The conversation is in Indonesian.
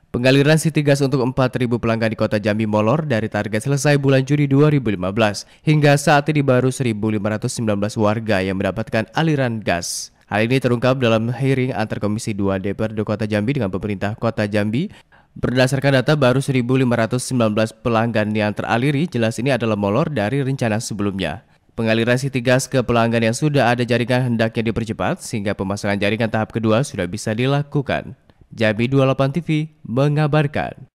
Pengaliran City Gas untuk 4.000 pelanggan di Kota Jambi molor dari target selesai bulan Juni 2015. Hingga saat ini baru 1.519 warga yang mendapatkan aliran gas. Hal ini terungkap dalam hearing antar Komisi 2 DPRD Kota Jambi dengan pemerintah Kota Jambi. Berdasarkan data baru 1.519 pelanggan yang teraliri, jelas ini adalah molor dari rencana sebelumnya. Pengaliran City Gas ke pelanggan yang sudah ada jaringan hendaknya dipercepat sehingga pemasangan jaringan tahap kedua sudah bisa dilakukan. Jambi 28 TV mengabarkan.